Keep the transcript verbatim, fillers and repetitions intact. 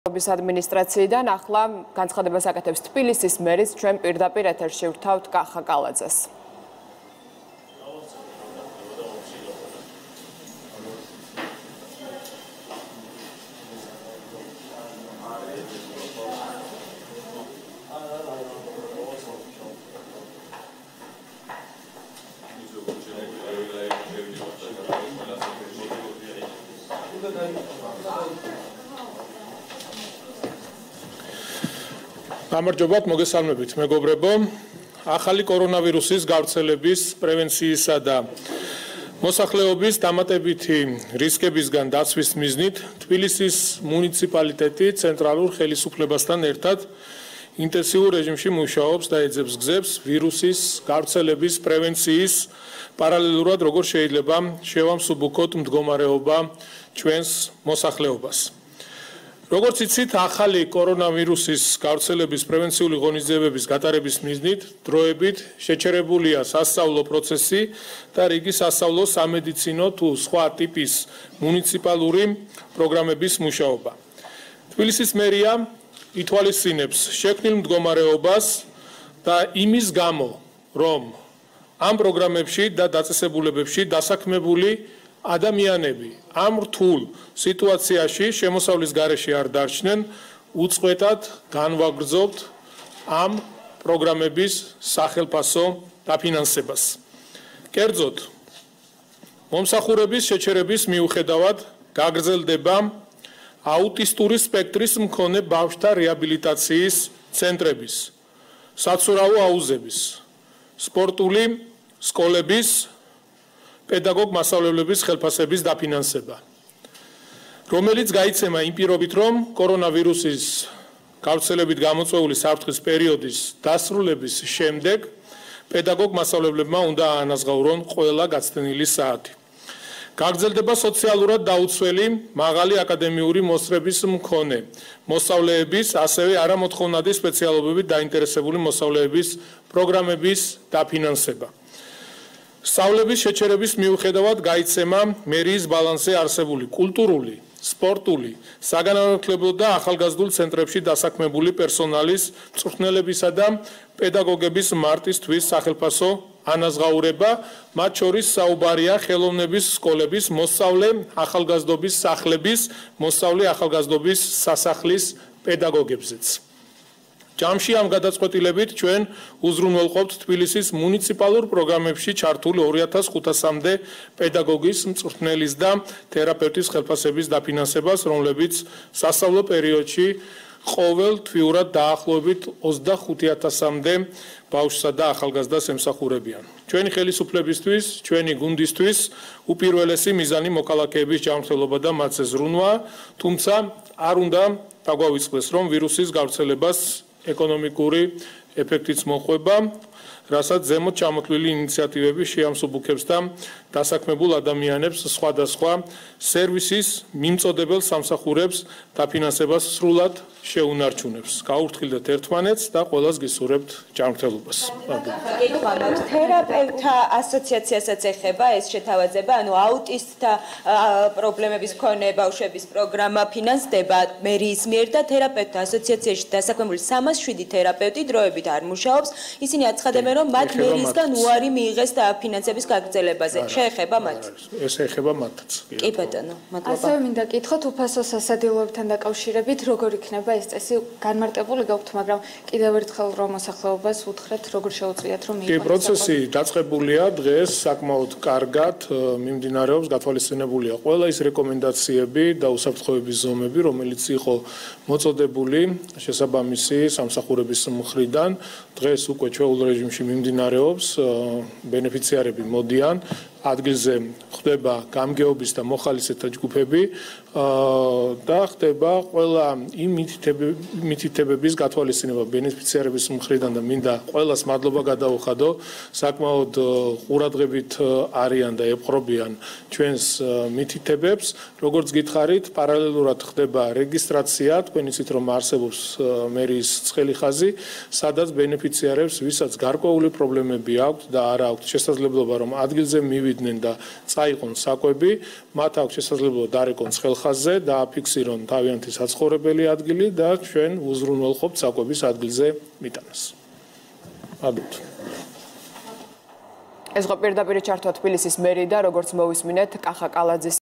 ადმინისტრაციიდან ახლა განცხადებას აკეთებს თბილისის მერის ჩვენ პირდაპირ ეთერში ვთავთ კახა კალაძეს. გამარჯობათ, მოგესალმებით, მეგობრებო. ახალი კორონავირუსის გავრცელების პრევენციისა და მოსახლეობის დამატებითი რისკებისგან დაცვის მიზნით თბილისის მუნიციპალიტეტი ცენტრალურ ხელისუფლებასთან ერთად ინტენსიურ რეჟიმში მუშაობს და ეძებს გზებს ვირუსის გავრცელების პრევენციის პარალელურად როგორ შეიძლება შევამსუბუქოთ მდგომარეობა ჩვენს მოსახლეობას. როგორც იცით, ახალი კორონავირუსის გავრცელების პრევენციული ღონისძიებების გატარების მიზნით დროებით შეჩერებულია სასწავლო პროცესი და რიგი სასწავლო სამედიცინო თუ სხვა ტიპის მუნიციპალური პროგრამების მუშაობა. თბილისის მერია ითვალისწინებს შექმნილ მდგომარეობას და იმის გამო, რომ ამ პროგრამებში და დაწესებულებებში დასაქმებული ადამიანები ამ რთულ სიტუაციაში შემოსავლის გარეშე არ დარჩნენ, უწყვეტად განვაგრძობთ ამ პროგრამების სახელფასო დაფინანსებას. კერძოდ, მომსახურების შეჩერების მიუხედავად გაგრძელდება აუტისტური სპექტრის მქონე ბავშვთა რეაბილიტაციის ცენტრების, საცურაო აუზების, სპორტული სკოლების პედაგოგ-მასწავლებლების ხელფასების დაფინანსება, რომელიც გაიცემა იმ პირობით, რომ კორონავირუსის გავრცელებით გამოწვეული საფრთხის პერიოდის დასრულების შემდეგ პედაგოგ-მასწავლებლებმა უნდა აანაზღაურონ ყველა გაცდენილი საათი. გაგრძელდება სოციალურად დაუცველი მაღალი აკადემიური მოსწრების მქონე მოსწავლეების, ასევე არამოთხოვნადი სპეციალობებით დაინტერესებული მოსწავლეების პროგრამების დაფინანსება. სწავლების შეჩერების მიუხედავად გაიცემა მერიის ბალანსზე არსებული კულტურული, სპორტული, საგანმანათლებლო და ახალგაზრდულ ცენტრებში დასაქმებული პერსონალის, მწვრთნელებისა და პედაგოგების მარტის თვის სახელფასო ანაზღაურება, მათ შორის საუბარია ხელოვნების სკოლების, მოსწავლე ახალგაზრდობის სახლების, მოსწავლე ახალგაზრდობის სასახლის პედაგოგებზეც. ჯამში ამ გადაწყვეტილებით ჩვენ უზრუნველყოფთ თბილისის მუნიციპალურ პროგრამებში ჩართული ორი ათას ხუთასამდე პედაგოგის, მწვრთნელის და თერაპევტის ხელფასების დაფინანსებას, რომლებიც სასწავლო პერიოდში ყოველ თვიურად დაახლოებით ოცდახუთი ათასამდე ბავშვსა და ახალგაზრდას ემსახურებიან. ჩვენი ხელისუფლებისთვის, ჩვენი გუნდისთვის უპირველესი მიზანი მოქალაქეების ჯანმრთელობა და მათზე ზრუნვა, თუმცა არ უნდა დაგვავიწყდეს, რომ ვირუსის გავრცელებას ეკონომიკური ეფექტიც მოყვება, რასაც ზემოთ ჩამოთვლილი ინიციატივები შეამსუბუქებს და დასაქმებულ ადამიანებს სხვადასხვა სერვისის მიმწოდებელ სამსახურებს დაფინანსებას სრულად შეუნარჩუნებს. გაურთქილდეთ ერთმანეთს და ყველას გისურვებთ ჯანმრთელობას. თერაპევტთა ასოციაციასაც ეხება ეს შეთავაზება, ანუ აუტისტთა პრობლემების მქონე ბავშვების პროგრამა ფინანსდება მერიის მიერ და თერაპევტთა ასოციაციაში დასაქმებული სამას შვიდი თერაპევტი დროებით არ მუშაობს. ისინი აცხადებენ, რომ მათ მერიისგან უარი მიიღეს დაფინანსების გაგრძელებაზე. შეეხება მათ? ეს ეხება მათაც. კი ბატონო, მადლობა. ასევე მინდა გითხოთ უფასო სასადილოებთან დაკავშირებით, როგორ იქნება ეს წესი განმარტებული გაქვთ, მაგრამ კიდევ ერთხელ რომ მოსახლეობას უთხრეთ, როგორ შეუძლიათ რომ მიიღოს. კი, პროცესი დაწყებულია დღეს, საკმაოდ კარგად მიმდინარეობს, გათვალისწინებულია ყველა ის რეკომენდაციები და უსაფრთხოების ზომები, რომელიც იყო მოწოდებული შესაბამისი სამსახურების მხრიდან. დღეს უკვე ჩვეულ რეჟიმში მიმდინარეობს, ბენეფიციარები მოდიან, ადგილზე ხდება გამგეობის და მოხალისეთა ჯგუფები და ხდება ყველა იმ მითითებების გათვალისწინება ბენეფიციარების მხრიდან და მინდა ყველას მადლობა გადაუხადო, საკმაოდ ყურადღებით არიან და ეპყრობიან ჩვენს მითითებებს. როგორც გითხარით, პარალელურად ხდება რეგისტრაცია, თქვენ იცით რომ არსებობს მერიის ცხელი ხაზი, სადაც ბენეფიციარებს, ვისაც გარკვეული პრობლემები აქვთ და არ აქვთ შესაძლებლობა რომ ადგილზე მივიდნენ მივიდნენ და წაიყონ საკვები, მათ აქვს შესაძლებლობა დარეკონ ცხელხაზზე, დააფიქსირონ თავიანთი საცხოვრებელი ადგილი და ჩვენ უზრუნველყოფთ საკვების ადგილზე მიტანას. Adult. ეს იყო პირდაპირ ჩართვა თბილისის მერი და როგორც მოვისმინეთ კახა კალაძის